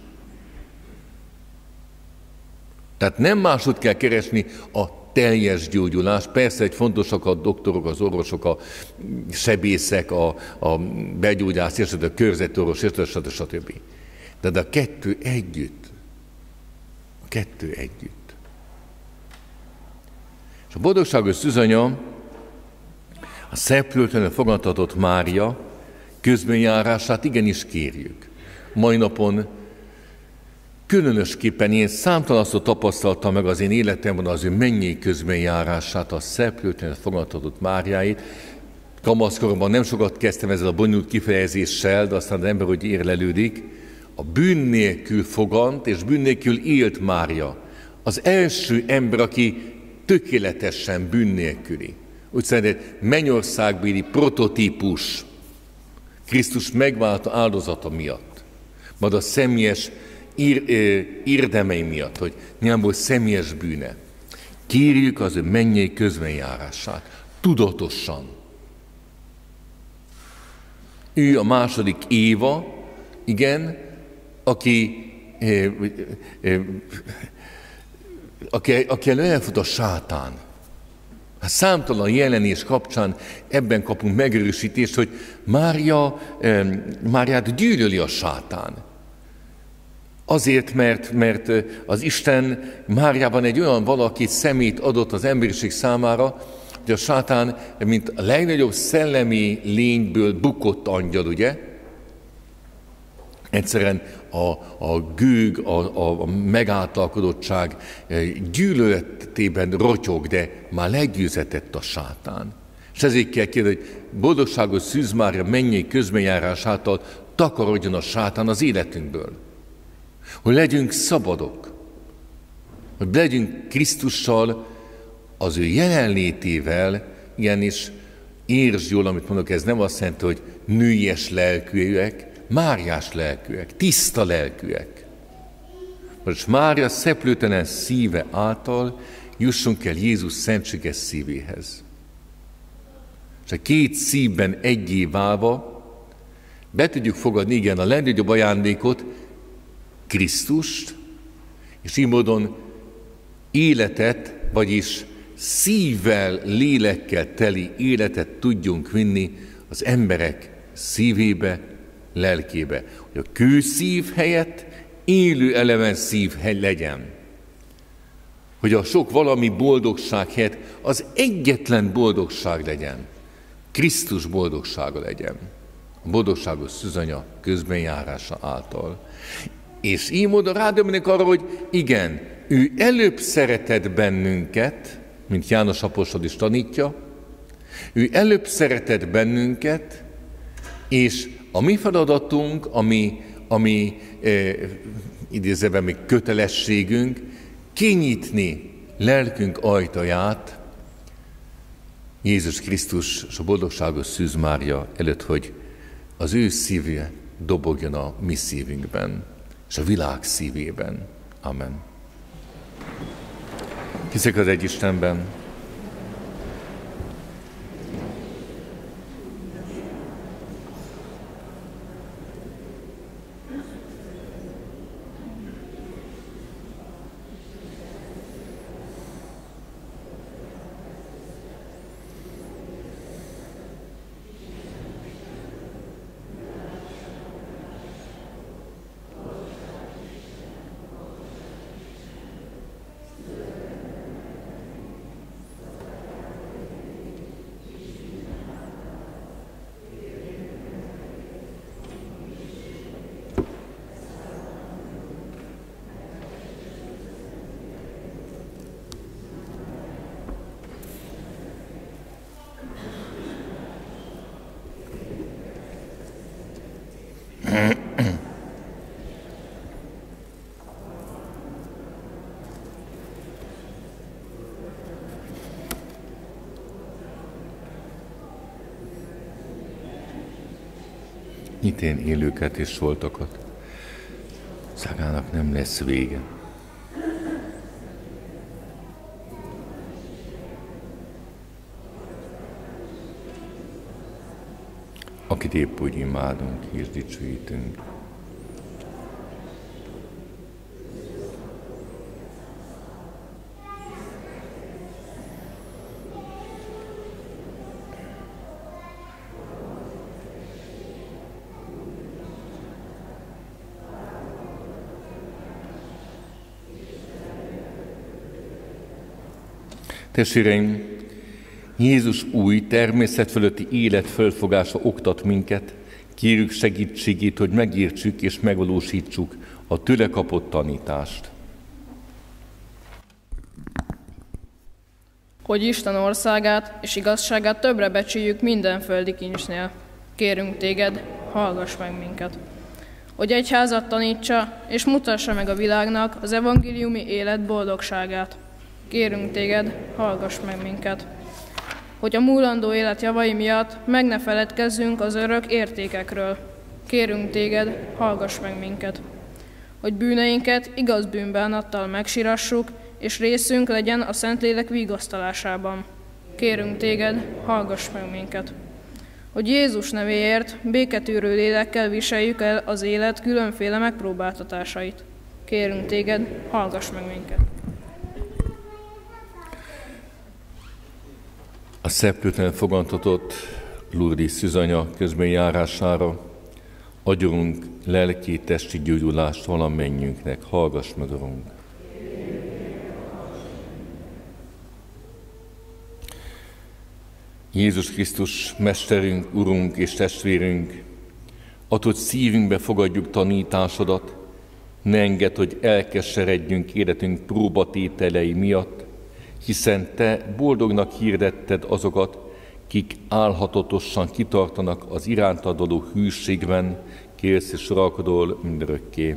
Tehát nem máshogy kell keresni a teljes gyógyulás. Persze egy fontosak a doktorok, az orvosok, a sebészek, a, a begyógyász, és a körzetorvos, stb. stb. De, de a kettő együtt. A kettő együtt. És a boldogságos szűzanya, a szeplőtlenül fogantatott Mária közbenjárását igenis kérjük. Mai napon különösképpen én számtalanszor tapasztaltam meg az én életemben az ő mennyei közbenjárását, a szeplőtlenül fogantatott Máriáit. Kamaszkoromban nem sokat kezdtem ezzel a bonyolult kifejezéssel, de aztán az ember, hogy érlelődik. A bűn nélkül fogant és bűn nélkül élt Mária. Az első ember, aki tökéletesen bűn nélküli. úgy szerint mennyországbéli prototípus Krisztus megváltó áldozata miatt, majd a személyes ír, érdemei miatt, hogy nem volt személyes bűne. Kérjük az ő mennyei közbenjárását, tudatosan. Ő a második Éva, igen, aki, eh, eh, aki, aki elfut a sátán. A számtalan jelenés kapcsán ebben kapunk megerősítést, hogy Mária, eh, Máriát gyűlöli a sátán. Azért, mert, mert az Isten Máriában egy olyan valaki szemét adott az emberiség számára, hogy a sátán, mint a legnagyobb szellemi lényből bukott angyal, ugye? Egyszerűen a, a gőg, a, a megáltalkodottság gyűlöletében rotyog, de már legyőzetett a sátán. És ezért kell kérni, hogy boldogságos Szűz Mária mennyei közbenjárás által takarodjon a sátán az életünkből. Hogy legyünk szabadok, hogy legyünk Krisztussal, az ő jelenlétével, igenis értsd jól, amit mondok, ez nem azt jelenti, hogy nőies lelkűek, Máriás lelkűek, tiszta lelkűek. Most Mária szeplőtelen szíve által jussunk el Jézus szentséges szívéhez. És a két szívben egyé válva be tudjuk fogadni, igen, a legnagyobb ajándékot, Krisztust, és így módon életet, vagyis szívvel, lélekkel teli életet tudjunk vinni az emberek szívébe, lelkébe. Hogy a kőszív helyett élő eleven szív legyen. Hogy a sok valami boldogság helyett az egyetlen boldogság legyen. Krisztus boldogsága legyen. A boldogságos szűzanya közbenjárása által. És így módon rádöbbenek arra, hogy igen, ő előbb szeretett bennünket, mint János apostol is tanítja, ő előbb szeretett bennünket, és a mi feladatunk, ami, ami eh, idézőben még kötelességünk, kinyitni lelkünk ajtaját Jézus Krisztus és a boldogságos Szűz Mária előtt, hogy az ő szíve dobogjon a mi szívünkben, és a világ szívében. Amen. Hiszek az egy Istenben, nyitén élőket és soltokat, szágának nem lesz vége. Akit épp úgy imádunk és dicsőítünk. Testvéreim, Jézus új, természet fölötti élet fölfogása oktat minket, kérjük segítségét, hogy megértsük és megvalósítsuk a tőle kapott tanítást. Hogy Isten országát és igazságát többre becsüljük minden földi kincsnél. Kérünk téged, hallgass meg minket. Hogy egyházat tanítsa és mutassa meg a világnak az evangéliumi élet boldogságát. Kérünk téged, hallgass meg minket. hogy a múlandó élet javai miatt meg ne feledkezzünk az örök értékekről. Kérünk téged, hallgass meg minket. Hogy bűneinket igaz bűnbánattal megsirassuk, és részünk legyen a Szentlélek vigasztalásában. Kérünk téged, hallgass meg minket. Hogy Jézus nevéért béketűrő lélekkel viseljük el az élet különféle megpróbáltatásait. Kérünk téged, hallgass meg minket. A szeplőtlen fogantatott Lourdes Szűzanya közben járására adjunk lelki, testi gyógyulást valamennyiünknek. Hallgass meg, Urunk! Jézus Krisztus, Mesterünk, Urunk és Testvérünk, add, hogy szívünkbe fogadjuk tanításodat, ne engedd, hogy elkeseredjünk életünk próbatételei miatt, hiszen Te boldognak hirdetted azokat, kik álhatatosan kitartanak az irántad való hűségben, kérsz és uralkodol mindörökké.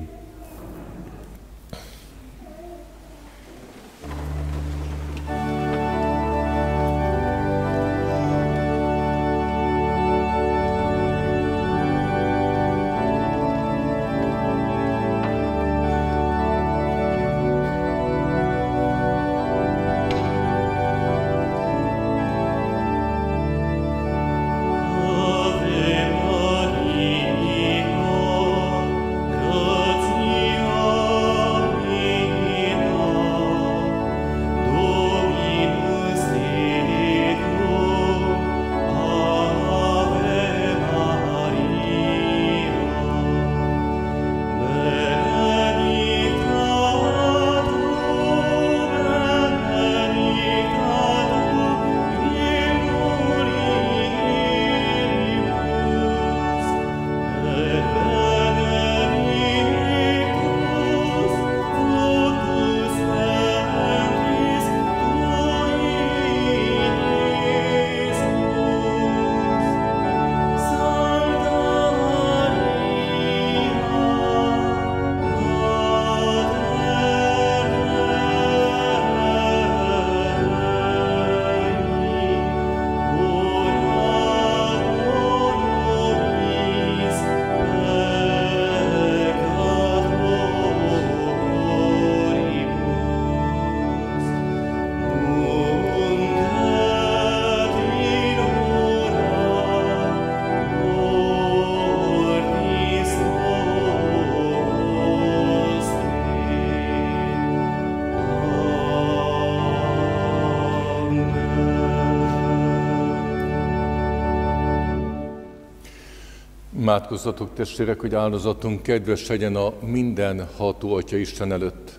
Imádkozzatok, testvérek, hogy áldozatunk kedves legyen a mindenható Atya Isten előtt.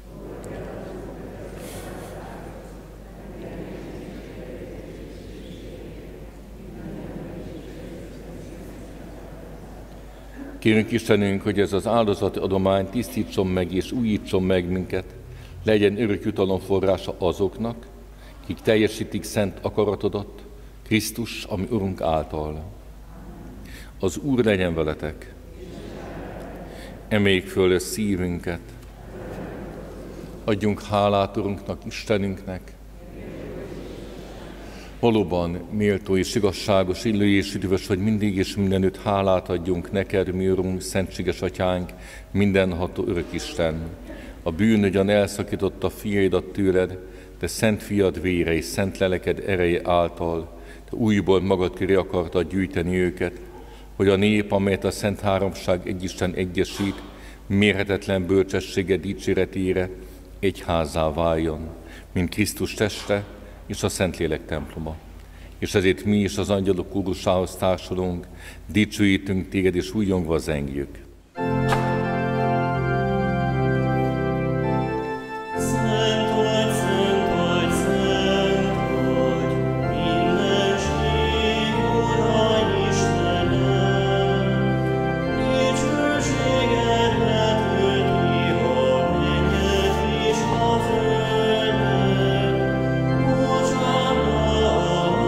Kérünk Istenünk, hogy ez az áldozati adomány tisztítson meg és újítson meg minket, legyen örök jutalom forrása azoknak, kik teljesítik szent akaratodat, Krisztus, ami Urunk által. Az Úr legyen veletek. Emeljük föl a szívünket. Adjunk hálát Urunknak, Istenünknek. Valóban méltó és igazságos, illő és üdvös, hogy mindig és mindenütt hálát adjunk neked, mi Urunk, szentséges Atyánk, mindenható örök Isten. A bűn ugyan elszakította fiaidat tőled, de szent fiad vére és szent leleked ereje által, te újból magad köré akartad gyűjteni őket, hogy a nép, amelyet a Szent Háromság egy Isten egyesít, mérhetetlen bölcsessége dicséretére egyházzá váljon, mint Krisztus teste és a Szentlélek temploma. És ezért mi is az angyalok kórusához társulunk, dicsőítünk téged és újjongva zengjük.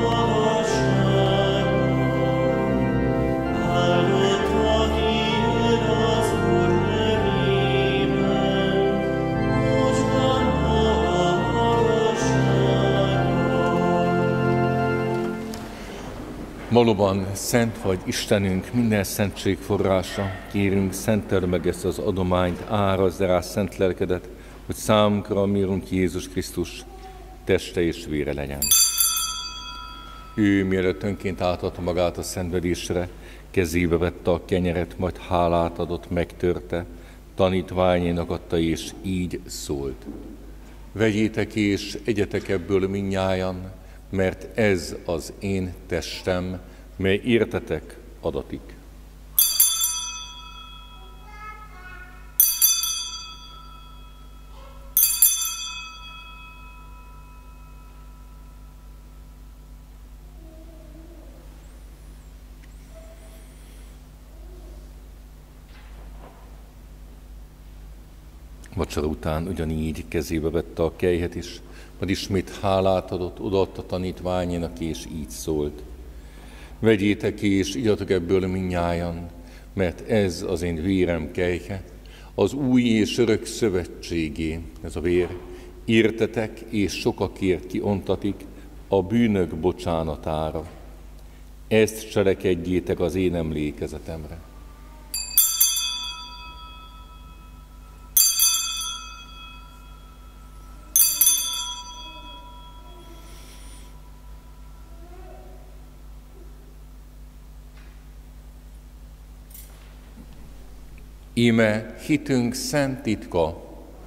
Áldott, aki Valóban szent vagy Istenünk, minden szentség forrása, kérünk, szenteld meg ezt az adományt, árazd rá szent lelkedet, hogy számunkra a mi Urunk Jézus Krisztus teste és vére legyen. Ő mielőtt önként átadta magát a szenvedésre, kezébe vette a kenyeret, majd hálát adott, megtörte, tanítványainak adta, és így szólt. Vegyétek és egyetek ebből mindnyájan, mert ez az én testem, mely értetek adatik. Vacsora után ugyanígy kezébe vette a kelyhet is, majd ismét hálát adott, odaadta a tanítványának, és így szólt. Vegyétek ki, és igyatok ebből mindnyájan, mert ez az én vérem kelyhe, az új és örök szövetségé, ez a vér, értetek és sokakért kiontatik a bűnök bocsánatára. Ezt cselekedjétek az én emlékezetemre. Íme hitünk szent titka.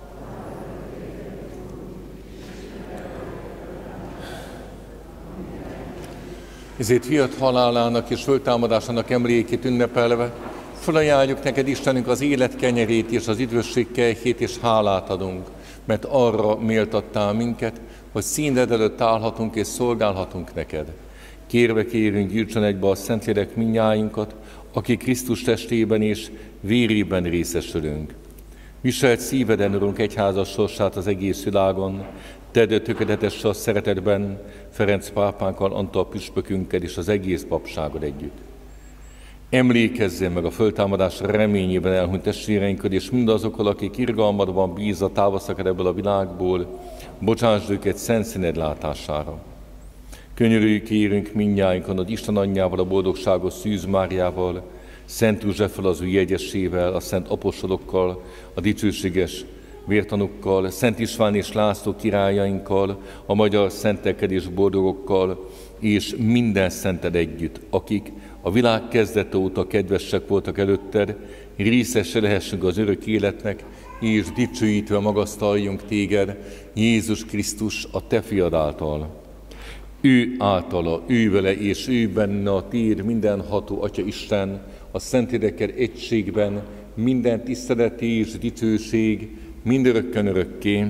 Ezért fiat halálának és föltámadásának emlékét ünnepelve, felajánljuk neked, Istenünk, az élet kenyerét és az üdvösség kelyhét, és hálát adunk, mert arra méltattál minket, hogy színed előtt állhatunk és szolgálhatunk neked. Kérve kérünk, gyűjtsön egybe a Szentlélek mindnyájunkat, aki Krisztus testében és vérében részesülünk. Viselt szíveden, Urunk, egyházas sorsát az egész világon, tedd tökéletessel szeretetben Ferenc pápánkkal, Antal püspökünkkel és az egész papságod együtt. Emlékezzél meg a föltámadás reményében elhunyt testvéreinkkel, és mindazokkal, akik irgalmadban bízva távoztak ebből a világból, bocsásd őket szent színed látására. Könyörüljük, kérünk mindnyájunkon, hogy Isten anyjával, a boldogságos Szűz Máriával, Szent Józseffel, az ő jegyesével, a szent apostolokkal, a dicsőséges vértanukkal, Szent István és László királyainkkal, a magyar szentekkel és boldogokkal, és minden szented együtt, akik a világ kezdete óta kedvesek voltak előtted, részese lehessünk az örök életnek, és dicsőítve magasztaljunk téged, Jézus Krisztus, a te fiad által. Ő általa, ő vele és ő benne a tér mindenható Atya Isten, a Szentlélekkel egységben minden tisztelet és dicsőség mindörökkön örökké.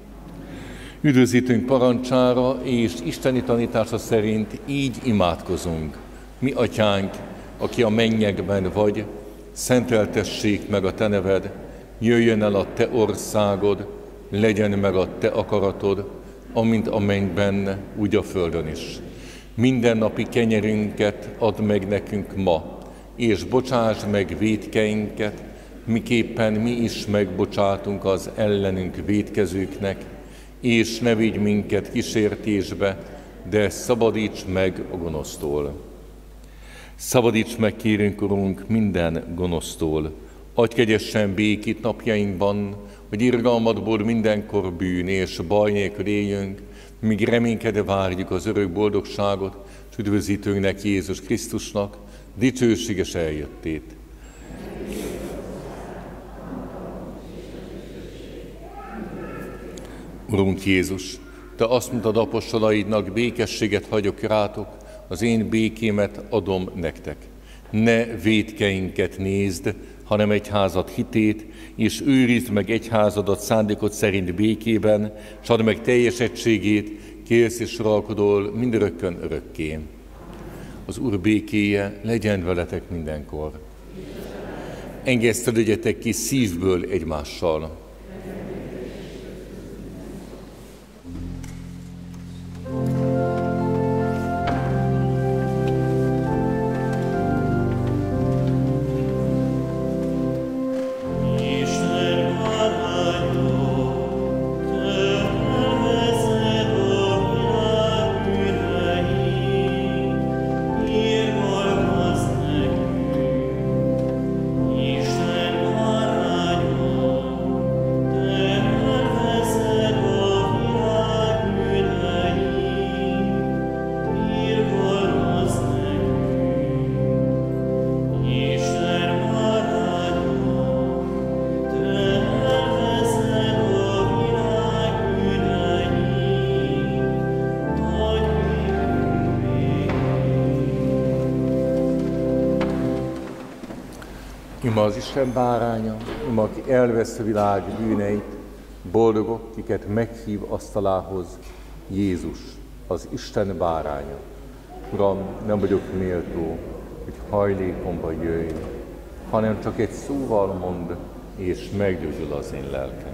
Üdvözítünk parancsára és isteni tanítása szerint így imádkozunk. Mi Atyánk, aki a mennyekben vagy, szenteltessék meg a te neved, jöjjön el a te országod, legyen meg a te akaratod, amint a mennyben, úgy a földön is. Mindennapi kenyerünket add meg nekünk ma, és bocsásd meg vétkeinket, miképpen mi is megbocsátunk az ellenünk vétkezőknek, és ne vigy minket kísértésbe, de szabadíts meg a gonosztól. Szabadíts meg, kérünk, Urunk, minden gonosztól. Adj kegyesen békét napjainkban, hogy irgalmadból mindenkor bűn és baj nélkül éljünk, míg reménykedve várjuk az örök boldogságot, és üdvözítőnknek, Jézus Krisztusnak dicsőséges eljöttét. Urunk Jézus, te azt mondtad apostolaidnak, békességet hagyok rátok, az én békémet adom nektek. Ne vétkeinket nézd, hanem egyházad hitét, és őrizd meg egyházadat szándékod szerint békében, s add meg teljes egységét, kérsz és uralkodol mindörökkön örökké. Az Úr békéje legyen veletek mindenkor. Engesztelődjetek ki szívből egymással. Here Ima az Isten báránya, ima, aki elvesz a világ bűneit, boldogok, kiket meghív asztalához, Jézus, az Isten báránya. Uram, nem vagyok méltó, hogy hajlékomba jöjj, hanem csak egy szóval mondd, és meggyógyul az én lelkem.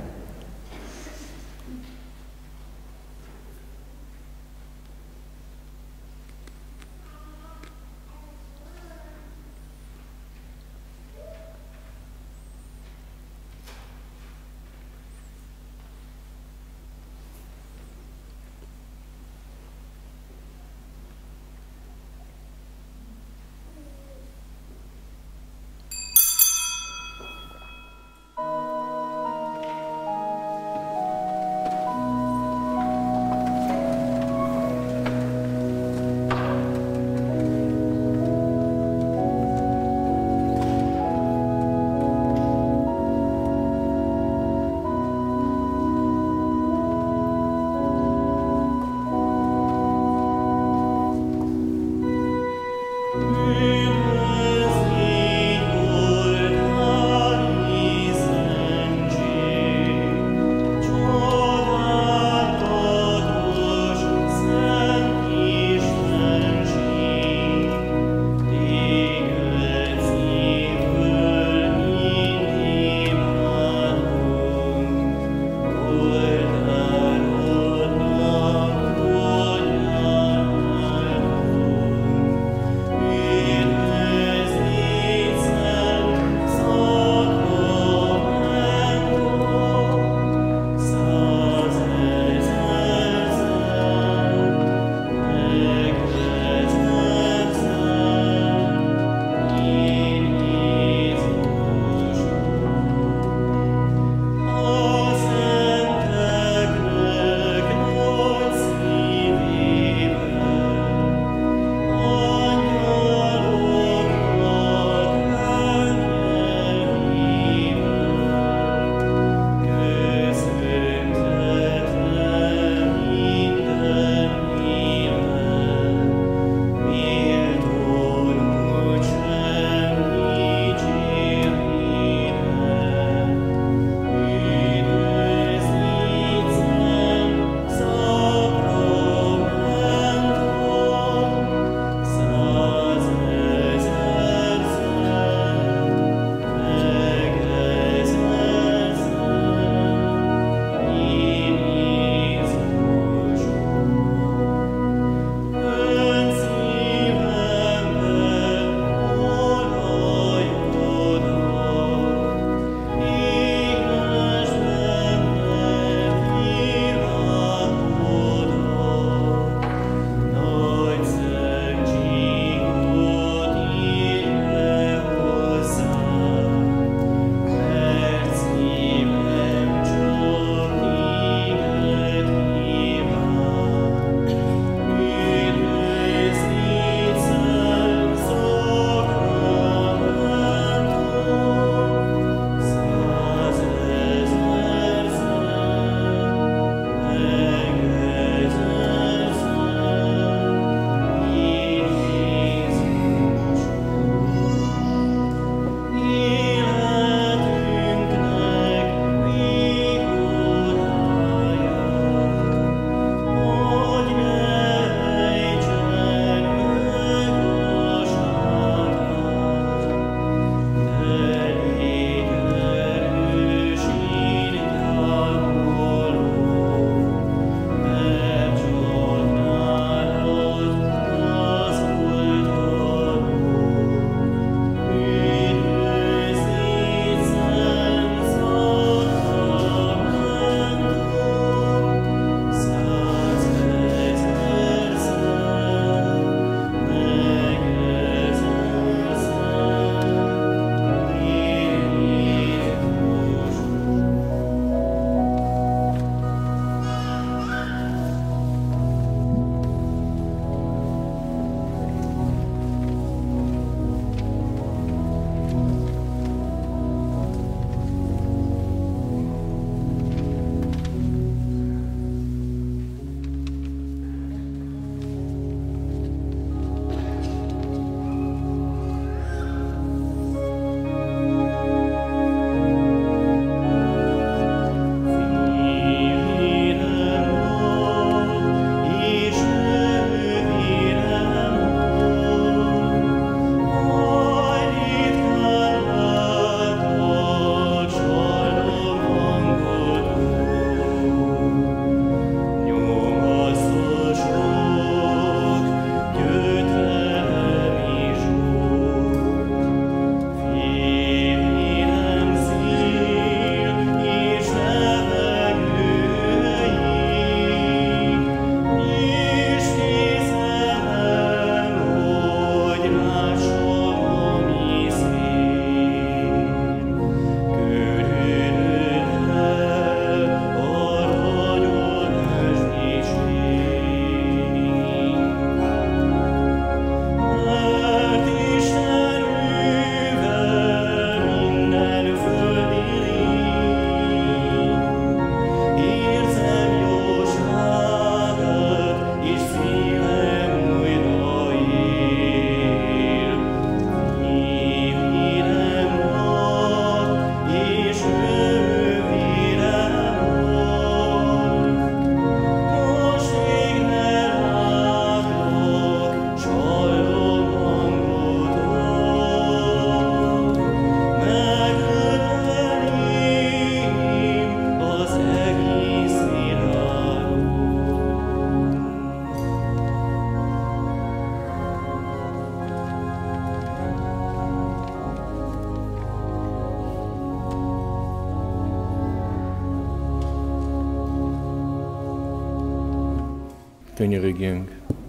Könyörögjünk.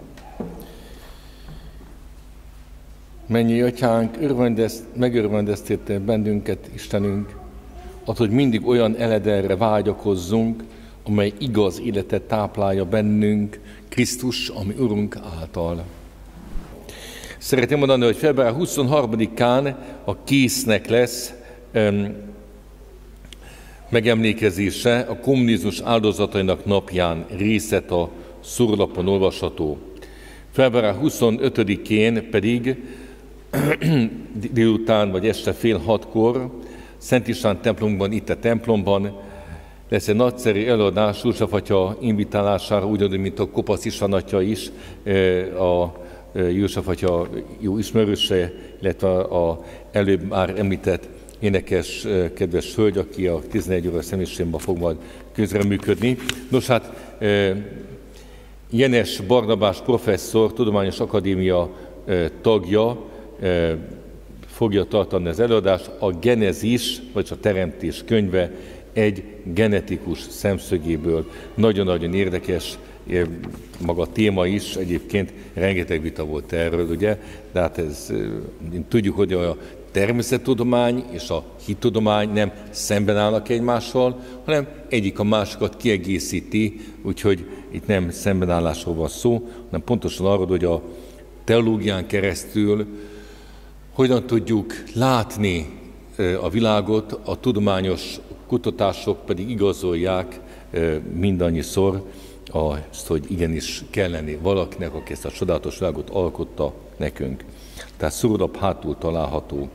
Mennyi Atyánk, örvendez, megörvendeztél bennünket, Istenünk, az, hogy mindig olyan eledelre vágyakozzunk, amely igaz életet táplálja bennünk, Krisztus, ami Urunk által. Szeretném mondani, hogy február huszonharmadikán a késznek lesz um, megemlékezése a kommunizmus áldozatainak napján, részlet a szurlapon olvasható. február huszonötödikén pedig délután vagy este fél hatkor Szent István templomunkban, itt a templomban lesz egy nagyszerű előadás József atya invitálására, ugyanúgy, mint a Kopasz István atya is, a József atya jó ismerőse, illetve a előbb már említett énekes, kedves hölgy, aki a tizenegy óra személyiségben fog majd közreműködni. Nos hát, Jenes Barnabás professzor, Tudományos Akadémia tagja fogja tartani az előadást, a Genezis, vagy a Teremtés könyve egy genetikus szemszögéből. Nagyon-nagyon érdekes maga a téma is, egyébként rengeteg vita volt erről, ugye, de hát ez, tudjuk, hogy a természettudomány és a hittudomány nem szemben állnak egymással, hanem egyik a másikat kiegészíti, úgyhogy itt nem szembenállásról van szó, hanem pontosan arról, hogy a teológián keresztül hogyan tudjuk látni a világot, a tudományos kutatások pedig igazolják mindannyiszor azt, hogy igenis kell lenni valakinek, aki ezt a csodálatos világot alkotta nekünk. Tehát szurlap hátul található.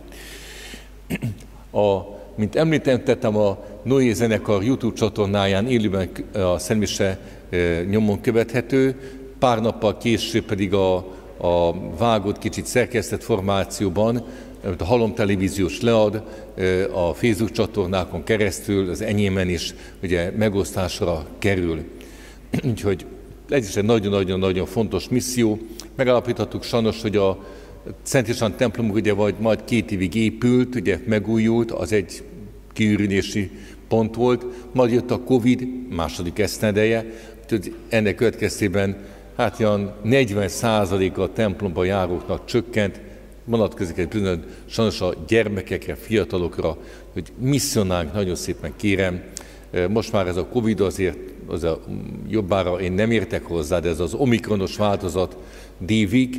A, mint említettem, a Noé zenekar YouTube csatornáján élőben a szentmise nyomon követhető, pár nappal később pedig a, a vágott, kicsit szerkesztett formációban, amit a Halom Televíziós lead, a Facebook csatornákon keresztül, az enyémen is ugye megosztásra kerül. Úgyhogy ez is egy nagyon-nagyon-nagyon fontos misszió. Megállapíthattuk sajnos, hogy a Szent István templomunk ugye majd két évig épült, ugye megújult, az egy kiürülési pont volt, majd jött a Covid második esztendeje, úgyhogy ennek következtében hát ilyen negyven százaléka a templomba járóknak csökkent, vonatkozik egy bizony sajnos a gyermekekre, fiatalokra, hogy misszionálunk, nagyon szépen kérem. Most már ez a Covid azért az a jobbára én nem értek hozzá, de ez az omikronos változat dívik.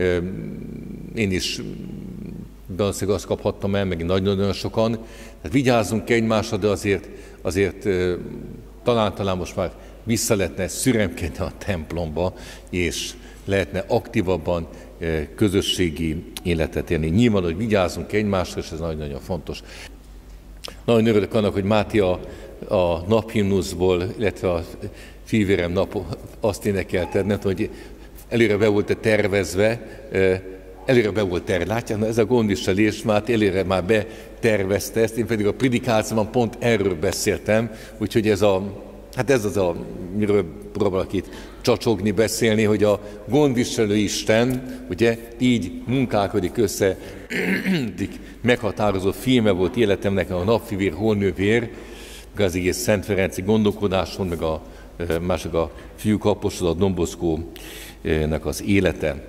Én is valószínűleg azt kaphattam el, meg nagyon-nagyon sokan. Tehát vigyázzunk egymásra, de azért, azért talán, talán most már vissza lehetne szüremkedni a templomba, és lehetne aktívabban közösségi életet élni. Nyilván, hogy vigyázzunk egymásra, és ez nagyon-nagyon fontos. Nagyon örülök annak, hogy Máté a, a naphimnuszból, illetve a Fivérem nap azt énekelted, nem tudom, hogy előre be volt tervezve, előre be volt tervezve. Látják, na ez a gondviselés, Máté előre már betervezte ezt, én pedig a predikációban pont erről beszéltem, úgyhogy ez a Hát ez az, a, miről próbálok itt csacsogni, beszélni, hogy a gondviselő Isten, ugye, így munkálkodik össze, meghatározó filme volt életemnek a Napfivér, Holnővér, meg az egész Szent Ferenci gondolkodáson, meg a mások a fiúk apostola, Don Bosco-nek az élete.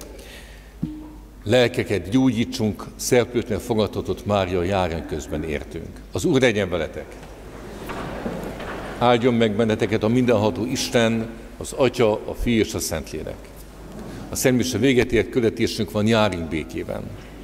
Lelkeket gyógyítsunk, szerplőtlen fogadhatott Mária járjon közben értünk. Az Úr legyen veletek! Áldjon meg benneteket a mindenható Isten, az Atya, a Fiú és a Szentlélek. A szentmise véget ért, küldetésünk van, járjunk békében.